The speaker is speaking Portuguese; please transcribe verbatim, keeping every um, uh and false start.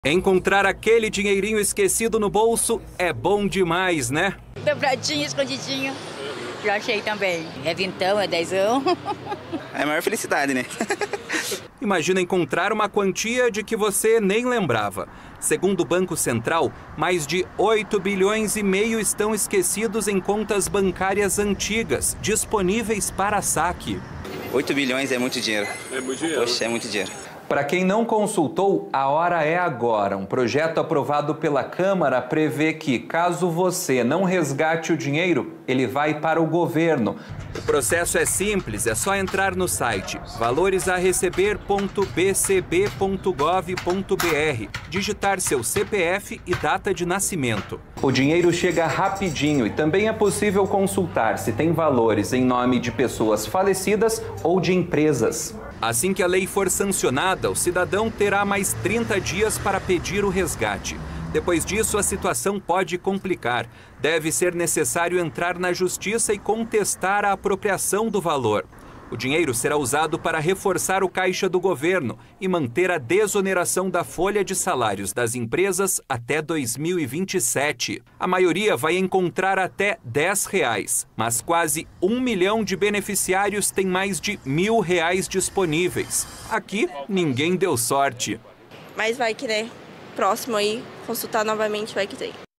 Encontrar aquele dinheirinho esquecido no bolso é bom demais, né? Dobradinho, escondidinho. Já achei também. É vintão, é dezão. É a maior felicidade, né? Imagina encontrar uma quantia de que você nem lembrava. Segundo o Banco Central, mais de oito bilhões e meio estão esquecidos em contas bancárias antigas, disponíveis para saque. oito bilhões é muito dinheiro. É muito dinheiro. Poxa, é muito dinheiro. Para quem não consultou, a hora é agora. Um projeto aprovado pela Câmara prevê que, caso você não resgate o dinheiro, ele vai para o governo. O processo é simples, é só entrar no site valores a receber ponto b c b ponto gov ponto b r, digitar seu C P F e data de nascimento. O dinheiro chega rapidinho e também é possível consultar se tem valores em nome de pessoas falecidas ou de empresas. Assim que a lei for sancionada, o cidadão terá mais trinta dias para pedir o resgate. Depois disso, a situação pode complicar. Deve ser necessário entrar na justiça e contestar a apropriação do valor. O dinheiro será usado para reforçar o caixa do governo e manter a desoneração da folha de salários das empresas até dois mil e vinte e sete. A maioria vai encontrar até dez reais, mas quase um milhão de beneficiários têm mais de mil reais disponíveis. Aqui, ninguém deu sorte. Mas vai que, né? Próximo aí, consultar novamente, vai que tem.